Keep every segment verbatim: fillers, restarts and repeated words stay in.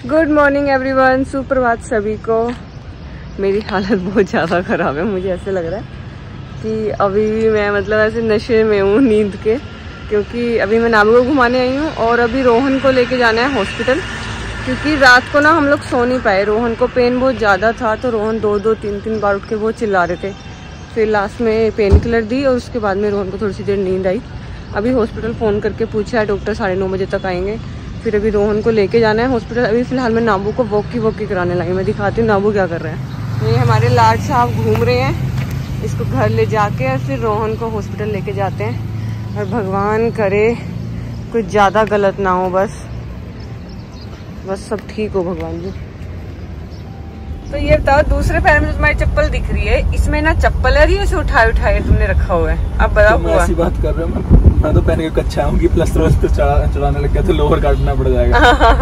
Good morning everyone, सुप्रभात सभी को। मेरी हालत बहुत ज़्यादा ख़राब है। मुझे ऐसे लग रहा है कि अभी भी मैं मतलब ऐसे नशे में हूँ नींद के, क्योंकि अभी मैं नाबू को घुमाने आई हूँ और अभी रोहन को लेके जाना है हॉस्पिटल, क्योंकि रात को ना हम लोग सो नहीं पाए। रोहन को पेन बहुत ज़्यादा था तो रोहन दो दो तीन तीन बार उठ के बहुत चिल्ला रहे थे। फिर लास्ट में पेन किलर दी और उसके बाद में रोहन को थोड़ी सी देर नींद आई। अभी हॉस्पिटल फ़ोन करके पूछा है, डॉक्टर साढ़े नौ बजे तक आएंगे। फिर अभी रोहन को लेके जाना है हॉस्पिटल। अभी फ़िलहाल मैं नाबू को वॉकी वॉकी कराने लगी। मैं दिखाती हूँ नाबू क्या कर रहे हैं। ये हमारे लाड साहब घूम रहे हैं, इसको घर ले जाके और फिर रोहन को हॉस्पिटल लेके जाते हैं। और भगवान करे कुछ ज़्यादा गलत ना हो, बस बस सब ठीक हो भगवान जी। तो ये बताओ, दूसरे पैर में तुम्हारी चप्पल दिख रही है, इसमें ना चप्पल है, इसे उठाए उठाए तुमने रखा हुआ है। अब बताओ हुआ ऐसी बात कर रहे हो। मैं मैं तो पहन के कच्चा आऊंगी, प्लस रोज पे चढ़ा चढ़ाने लग गया तो लोअर काटना पड़ जाएगा।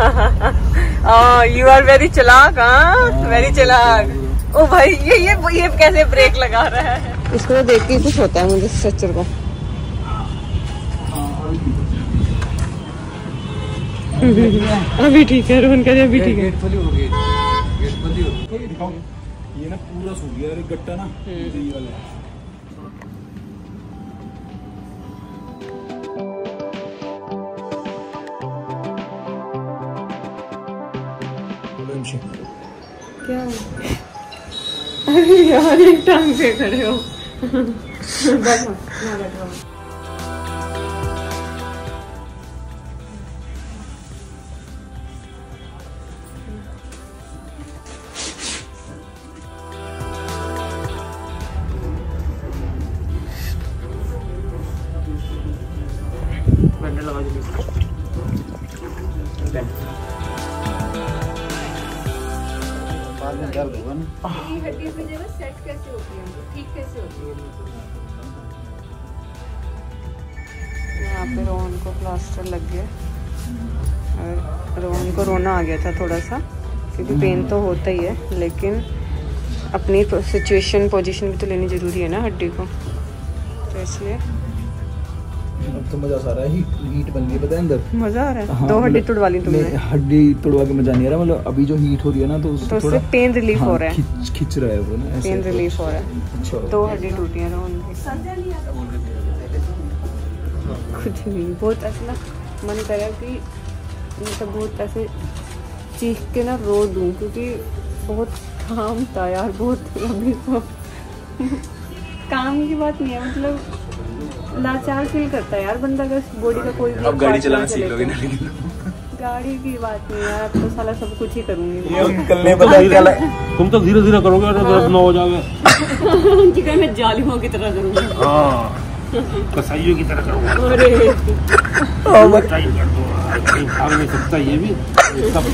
यू आर वेरी चलाक, वेरी चलाक। ओ भाई ये ये ये कैसे ब्रेक लगा रहा है। इसको तो देख के कुछ होता है मुझे स्ट्रक्चर को। अभी ठीक है, रोहन का अभी ठीक है। गेट खोली हो गई, गेट बंद हो गई। दिखाओ ये ना पूरा सूख गया है गट्टा ना, ये वाला। क्या? अरे यार एक टांग पे खड़े हो। बैठो ना, बैठो। बंडल लगा दीजिए। दर्द होगा ना। ये हड्डी पे जगह सेट कैसे होती है, ठीक कैसे होती है? यहाँ पे रोहन को प्लास्टर लग गया और रोहन को रोना आ गया था थोड़ा सा, क्योंकि पेन तो होता ही है, लेकिन अपनी सिचुएशन पोजीशन भी तो लेनी ज़रूरी है ना हड्डी को, तो इसलिए अब तो मजा आ रहा है। हीट हीट बन गई, पता है अंदर मजा आ रहा है। हाँ, दो हड्डी तोड़वा ली तुमने? हड्डी तोड़वा के मजा नहीं आ रहा, मतलब अभी जो हीट हो रही है ना तो उससे तो पेन रिलीफ हाँ, हो रहा है, खिंच खिंच रहा है वो ना, ऐसे पेन रिलीफ हो रहा है। अच्छा, दो हड्डी टूटी है रोहन की। कुछ नहीं, बहुत ऐसा ना मन करा कि मतलब बहुत ऐसे चीख के ना रो दूं, क्योंकि बहुत काम था यार, बहुत अभी तो काम की बात नहीं है, मतलब लाचार फील करता है यार बंदा अगर बॉडी का कोई भी। अब गाड़ी चलाना सीख लोगे ना, लेकिन गाड़ी की बात नहीं यार, अब तो साला सब कुछ ही करूंगी। ये अंकल ने बताया क्या है, तुम तो धीरे धीरे करोगे और दर्द ना हो जाओगे। उनकी कहीं मैं जालिमों की तरह करूंगी। हाँ, कसाईयों की तरह करोगे। अरे टाइम कर दो, कहीं भाग नहीं सकता ये भी सब।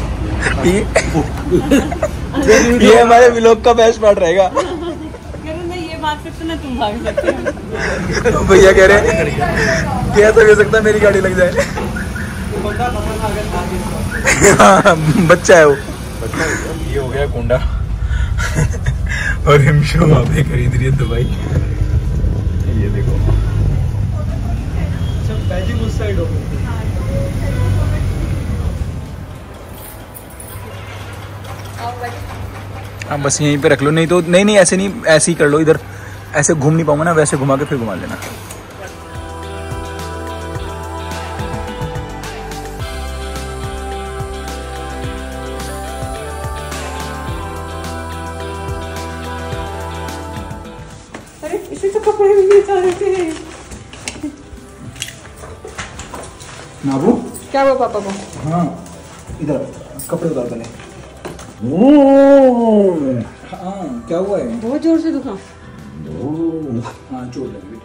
ये हमारे व्लॉग का बेस्ट पार्ट रहेगा। बात करते ना तुम भाग सकते हो। भैया कह रहे हैं कैसे हो सकता है मेरी गाड़ी लग जाए। हाँ, बच्चा है वो। ये हो गया कुंडा और हिमशो वहाँ पे खरीद रही है दवाई। ये देखो उस साइड हो गई। हाँ बस यहीं पे रख लो, नहीं तो नहीं नहीं ऐसे नहीं, ऐसे ही कर लो। इधर ऐसे घूम नहीं पाऊंगा ना, वैसे घुमा के फिर घुमा लेना। अरे इसे तो कपड़े भी नहीं चाह रहे थे। नाबू क्या हुआ पापा को? हाँ इधर कपड़े उतार पहले। हाँ क्या हुआ है? बहुत जोर से दुखा। हाँ चोट लगी।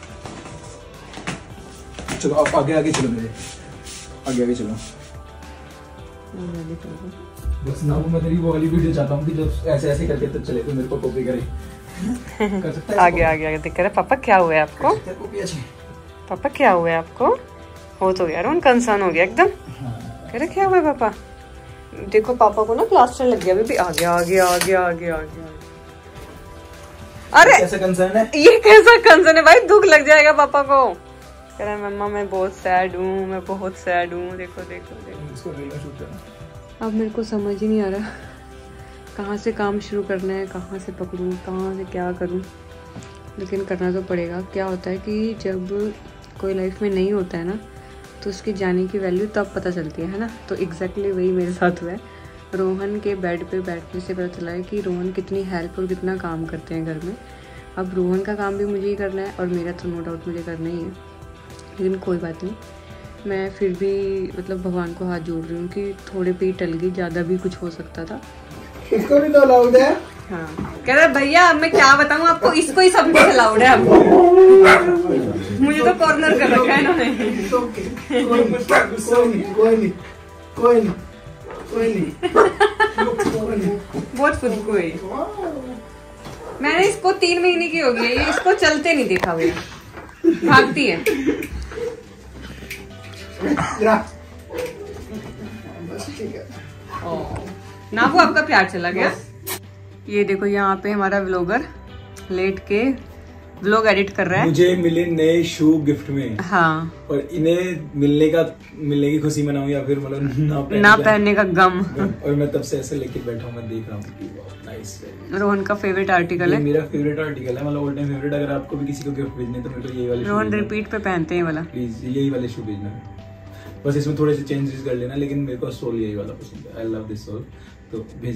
चलो आप आगे आगे चलो, मेरे आगे आगे चलो। बस नाबू मैं तेरी वो वाली वीडियो चाहता हूँ कि जब ऐसे ऐसे करके तो चले तो मेरे को कॉपी करे। कर सकता है आगे आगे आगे दिख रहा है। पापा क्या हुआ है आपको? पापा क्या हुआ है आपको? हो तो यार उनका कंसर्न हो गया एकदम। कह रहे क्या हुआ है पापा? देखो पापा को ना प्लास्टर लग गया। अभी आगे आगे आगे आगे आगे। अरे कैसा कंसर्न है? ये कैसा कंसर्न है भाई? दुख लग जाएगा पापा को। कह रहा है मम्मा मैं बहुत सैड हूँ, मैं बहुत सैड हूँ। देखो देखो देखो इसको रील शूट करना। अब मेरे को समझ ही नहीं आ रहा कहाँ से काम शुरू करना है, कहाँ से पकड़ूँ, कहाँ से क्या करूँ, लेकिन करना तो पड़ेगा। क्या होता है कि जब कोई लाइफ में नहीं होता है ना तो उसकी जाने की वैल्यू तब पता चलती है है ना। तो एग्जैक्टली वही मेरे साथ हुआ है। रोहन के बेड पे बैठने से पता चला है कि रोहन कितनी हेल्प और कितना काम करते हैं घर में। अब रोहन का काम भी मुझे ही करना है और मेरा तो नो डाउट मुझे करना ही है, लेकिन कोई बात नहीं, मैं फिर भी मतलब भगवान को हाथ जोड़ रही हूँ कि थोड़े पे ही टल गई, ज़्यादा भी कुछ हो सकता था। इसको भी तो अलाउड है। हाँ कह रहा भैया अब मैं क्या बताऊँ आपको, इसको ही सब कुछ अलाउड है अब। मुझे तो कॉर्नर कर रखा है इन्होंने। कोई नहीं कोई नहीं कोई नहीं कोई नहीं बहुत खुद को है। मैंने इसको तीन महीने की हो गई है, ये इसको चलते नहीं देखा भैया, भागती है। ना वो आपका प्यार चला गया। ये देखो यहाँ पे हमारा व्लॉगर लेट के व्लॉग एडिट कर रहा है। मुझे मिले नए शू गिफ्ट में। हाँ, और इन्हें मिलने का मिलने की खुशी मनाऊं या फिर मतलब ना पहनने ना पहनने का गम। और मैं तब से ऐसे लेके बैठा हूँ, मैं देख रहा हूँ। नाइस। रोहन का फेवरेट आर्टिकल है, मेरा फेवरेट आर्टिकल है, मतलब ऑल टाइम फेवरेट। अगर आपको भी किसी को गिफ्ट भेजने तो मेरे को यही वाले रोहन रिपीट पे पहनते हैं वाला, प्लीज यही वाले शू भेजना है। बस इसमें थोड़े से चेंजेस कर लेना, लेकिन मेरे को सोल यही वाला पसंद है। आई लव दिस सोल, तो भेज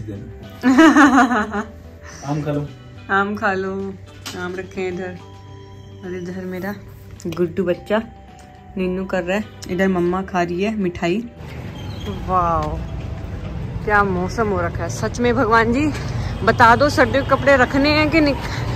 देना। आम खा लो, आम खा लो। आम रखे हैं इधर, और इधर मेरा गुड्डू बच्चा नीनू कर रहा है। इधर मम्मा खा रही है मिठाई। वाह क्या मौसम हो रखा है सच में। भगवान जी बता दो सर्दियों के कपड़े रखने हैं कि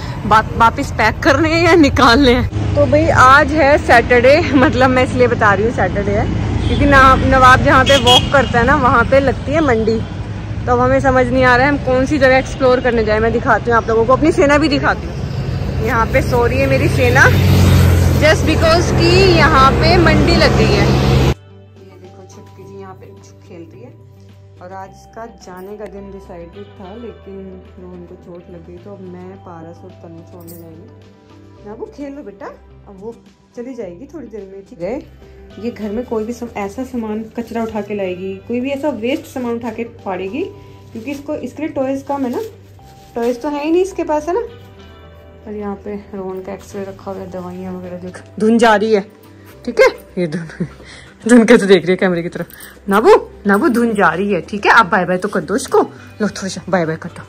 वापिस पैक करने हैं या निकालने हैं। तो भाई आज है सैटरडे, मतलब मैं इसलिए बता रही हूँ सैटरडे है क्योंकि नवाब जहाँ पे वॉक करता है ना वहाँ पे लगती है मंडी। तो अब हमें समझ नहीं आ रहा है हम कौन सी जगह एक्सप्लोर करने जाए। मैं दिखाती हूँ आप लोगों को, अपनी सेना भी दिखाती हूँ। यहाँ पे सो रही है मेरी सेना जस्ट बिकॉज कि यहाँ पे मंडी लग गई है। ये देखो छुटकी जी यहाँ पे खेल रही है। और आज इसका जाने का दिन डिसाइडेड था, लेकिन रोहन को चोट लग गई तो अब मैं पारस और तनु छोड़ने जाएंगे ना। वो खेल लो बेटा, अब वो चली जाएगी थोड़ी देर में, ठीक है। ये घर में कोई भी सम, ऐसा सामान कचरा उठा के लाएगी, कोई भी ऐसा वेस्ट सामान उठा के फाड़ेगी, क्योंकि इसको इसके लिए टॉयज कम है ना, टॉयज तो है ही नहीं इसके पास, है ना। और यहाँ पे रोहन का एक्सरे रखा हुआ है, दवाइयाँ वगैरह देख। धुन जा रही है, ठीक है। ये धुन धुन कैसे देख रही है कैमरे की तरफ। नाबू नाबू धुन जा रही है, ठीक है। आप बाय बाय तो कर दो इसको, लो थोड़ा सा बाय बाय कर दो,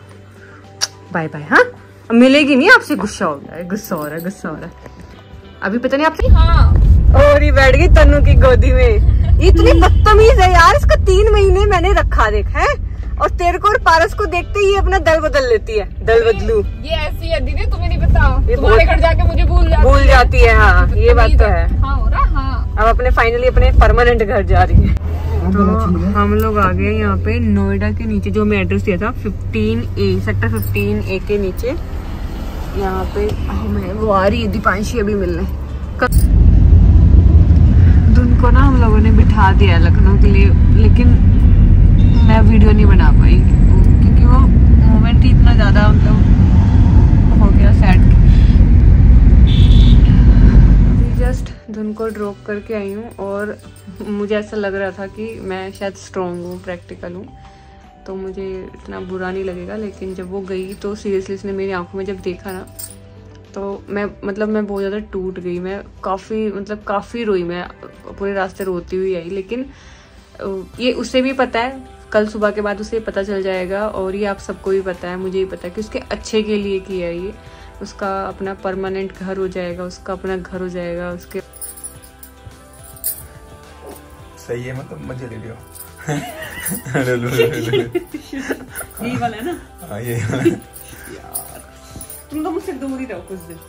बाय बाय। हाँ मिलेगी नहीं आपसे, गुस्सा हो गया है, गुस्सा हो रहा है, गुस्सा हो रहा है। अभी पता नहीं आपसे। हाँ और ही बैठ गई तन्नू की गोदी में। इतनी बदतमीज है यार, इसको तीन महीने मैंने रखा देख है, और तेरे को और पारस को देखते ही अपना दल बदल लेती है। दल बदलू ये ऐसी है दीदी, तुम्हें नहीं पता, तुम्हारे घर जाके मुझे भूल जाती भूल जाती है। हाँ ये बात तो है। हाँ हो रहा। हाँ अब अपने फाइनली अपने परमानेंट घर जा रही है। तो हम लोग आ गए यहाँ पे नोएडा के नीचे, जो हमें एड्रेस दिया था fifteen A, sector fifteen A के नीचे। यहाँ पे हमें वो आ रही है दीपांशी अभी मिलने। धुन को ना हम लोगों ने बिठा दिया लखनऊ के लिए, लेकिन मैं वीडियो नहीं बना पाई क्योंकि वो मोमेंट ही इतना ज्यादा मतलब हो गया सैड। जस्ट धुन को ड्रॉप करके आई हूँ और मुझे ऐसा लग रहा था कि मैं शायद स्ट्रॉन्ग हूँ, प्रैक्टिकल हूँ, तो मुझे इतना बुरा नहीं लगेगा। लेकिन जब वो गई तो सीरियसली इसने मेरी आंखों में जब देखा ना तो मैं मतलब मैं बहुत ज़्यादा टूट गई। मैं काफ़ी मतलब काफ़ी रोई, मैं पूरे रास्ते रोती हुई आई। लेकिन ये उसे भी पता है, कल सुबह के बाद उसे पता चल जाएगा, और ये आप सबको भी पता है, मुझे भी पता है कि उसके अच्छे के लिए किया है ये। उसका अपना परमानेंट घर हो जाएगा, उसका अपना घर हो जाएगा उसके। सही है, मतलब मजे ले लियो। यही वाला है ना? हाँ ये यार तुम तो मुझसे दूर ही रहो कुछ दिन।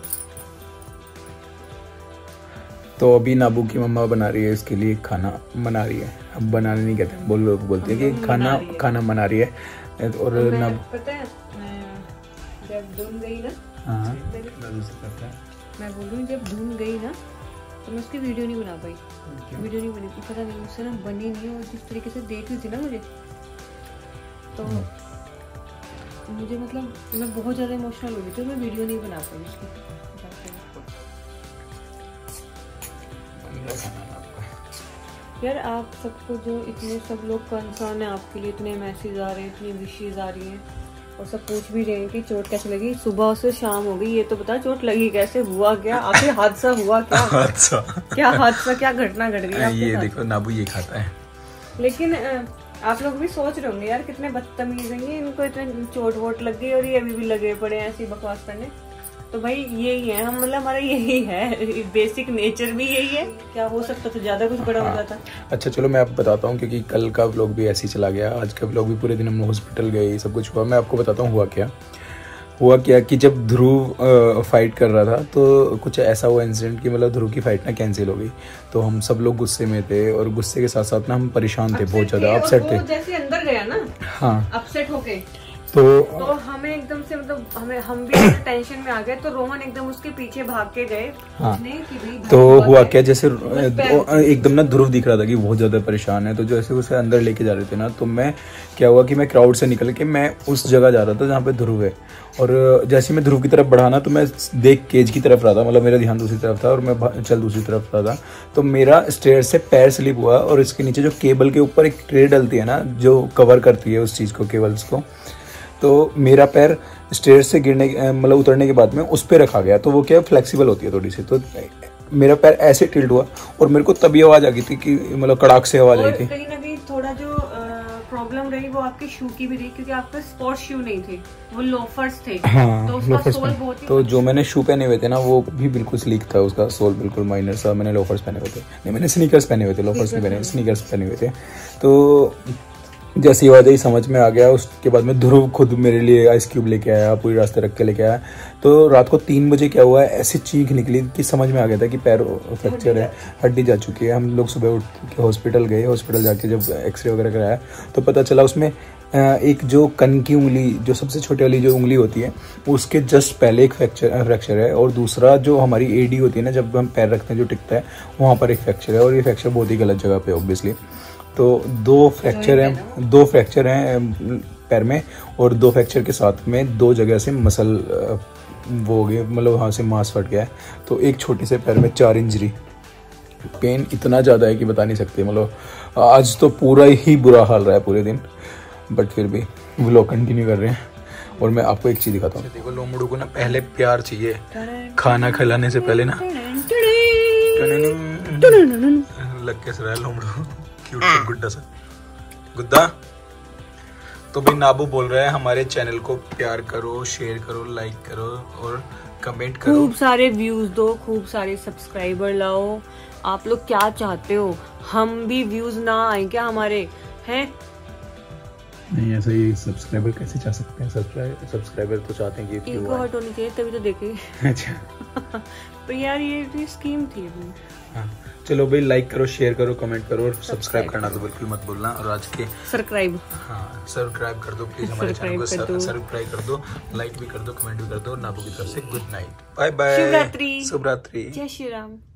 तो अभी नाबू की मम्मा बना रही है इसके लिए खाना, बना रही है, अब बनाने नहीं कहते, बोल लोग बोलते हैं कि खाना खाना बना रही है। और नाबू पता है जब धुन गई ना, हाँ मैं बोल रही हूँ जब धुन गई ना तो मैं उसकी वीडियो नहीं बना पाई। वीडियो नहीं बनी, पता नहीं मुझसे ना बनी नहीं, और जिस तरीके से देख रही थी ना मुझे, तो मुझे मतलब मैं बहुत ज़्यादा इमोशनल हो गई थी, मैं वीडियो नहीं बना पाई उसकी। यार आप सबको जो इतने सब लोग कंसर्न है आपके लिए, इतने मैसेज आ रहे हैं, इतनी विशेज आ रही हैं और सब पूछ भी रहे हैं कि चोट कैसे लगी। सुबह से शाम हो गई, ये तो बता चोट लगी कैसे, हुआ क्या, आखिर हादसा हुआ क्या? हादसा क्या हादसा क्या घटना घट गई? ये देखो नाबू ये खाता है। लेकिन आप लोग भी सोच रहे होंगे यार कितने बदतमीज हैं, इनको इतने चोट वोट लग गई और ये अभी भी लगे पड़े हैं ऐसी बकवास करने। तो भाई यही है हम, मतलब हमारा यही है, बेसिक नेचर भी यही है। क्या हो सकता था, ज्यादा कुछ बड़ा हो जाता। अच्छा चलो मैं आपको बताता हूँ, क्योंकि कल का व्लॉग भी ऐसे ही चला गया, आज का व्लॉग भी पूरे दिन हम हॉस्पिटल गए, सब कुछ हुआ। मैं आपको बताता हूँ हुआ क्या हुआ क्या कि जब ध्रुव फाइट कर रहा था तो कुछ ऐसा हुआ इंसिडेंट कि मतलब ध्रुव की फाइट ना कैंसिल हो गई। तो हम सब लोग गुस्से में थे और गुस्से के साथ साथ ना हम परेशान थे, बहुत ज्यादा अपसेट थे। जैसे अंदर गया ना, हाँ अपसेट होके, तो तो हमें एकदम से मतलब हमें हम भी टेंशन में आ गए। तो रोहन एकदम उसके पीछे भाग के गए। हाँ तो हुआ क्या, जैसे एकदम ना ध्रुव दिख रहा था कि बहुत ज्यादा परेशान है। तो जैसे उसे अंदर लेके जा रहे थे ना, तो मैं क्या हुआ कि मैं क्राउड से निकल के मैं उस जगह जा रहा था जहाँ पे ध्रुव है। और जैसे मैं ध्रुव की तरफ बढ़ा ना, तो मैं देख केज की तरफ रहा था, मतलब मेरा ध्यान दूसरी तरफ था और मैं चल दूसरी तरफ रहा था। तो मेरा स्टेयर से पैर स्लिप हुआ और इसके नीचे जो केबल के ऊपर एक ट्रे डलती है ना, जो कवर करती है उस चीज़ को, केबल्स को, तो मेरा पैर स्टेयर से गिरने मतलब उतरने के बाद में उस पर रखा गया। तो वो क्या फ्लेक्सिबल होती है थोड़ी सी, तो मेरा पैर ऐसे टिल्ट हुआ और मेरे को तभी आवाज़ आ गई थी कि मतलब कड़ाक से आवाज़ आई थी। कहीं ना कहीं थोड़ा जो प्रॉब्लम रही वो आपके शू की भी रही, क्योंकि आपके स्पोर्ट शू नहीं थे, वो लोफर्स थे। हाँ, तो उसका सोल बहुत ही तो जो मैंने शू पहने हुए थे ना वो भी बिल्कुल स्लीक था, उसका सोल बिल्कुल माइनर सा। मैंने लोफर्स पहने हुए थे, नहीं मैंने स्नीकर्स पहने हुए थे, लोफर्स नहीं पहने, स्नीकर्स पहने हुए थे। तो जैसी आवाज़ आई समझ में आ गया। उसके बाद में ध्रुव खुद मेरे लिए आइस क्यूब लेके आया, पूरी रास्ते रख के लेके आया। तो रात को तीन बजे क्या हुआ, ऐसी चीख निकली कि समझ में आ गया था कि पैर फ्रैक्चर है, हड्डी जा चुकी है। हम लोग सुबह उठ के हॉस्पिटल गए, हॉस्पिटल जाके जब एक्सरे वगैरह कराया तो पता चला उसमें एक जो कन की उंगली, जो सबसे छोटी वाली जो उंगली होती है, उसके जस्ट पहले एक फ्रैक्चर फ्रैक्चर है। और दूसरा जो हमारी एडी होती है ना, जब हम पैर रखते हैं जो टिकता है, वहाँ पर एक फ्रैक्चर है। और ये फ्रैक्चर बहुत ही गलत जगह पे ऑब्वियसली। तो दो फ्रैक्चर हैं दो फ्रैक्चर हैं पैर में, और दो फ्रैक्चर के साथ में दो जगह से मसल वो हो गए, मतलब वहाँ से मांस फट गया है। तो एक छोटे से पैर में चार इंजरी, पेन इतना ज़्यादा है कि बता नहीं सकते। मतलब आज तो पूरा ही बुरा हाल रहा है पूरे दिन, बट फिर भी व्लॉग कंटिन्यू कर रहे हैं। और मैं आपको एक चीज़ दिखाता हूँ। देखो लोमड़ू को ना पहले प्यार चाहिए, खाना खिलाने से पहले ना लग कैसे रहा है लोमड़ू, गुड्डा सा गुड्डा। तो भाई नाबू बोल रहा है हमारे चैनल को प्यार करो, शेयर करो, लाइक करो और कमेंट करो, खूब सारे व्यूज दो, खूब सारे सब्सक्राइबर लाओ। आप लोग क्या चाहते हो, हम भी व्यूज ना आए क्या हमारे हैं? नहीं ऐसा ही सब्सक्राइबर कैसे चाह सकते हैं, सब्सक्राइबर तो चाहते हैं कि इनको हट होनी चाहिए तभी तो देखे। अच्छा पर यार ये स्कीम थी अभी। हाँ चलो भाई, लाइक करो, शेयर करो, कमेंट करो और सब्सक्राइब करना तो बिल्कुल मत भूलना। और आज के सब्सक्राइब हाँ सब्सक्राइब कर दो प्लीज, हमारे चैनल को सब्सक्राइब कर दो, लाइक भी कर दो, कमेंट भी कर दो। और नाबू की तरफ से गुड नाइट, बाय बाय, शुभ रात्रि, शुभ रात्रि, जय श्री राम।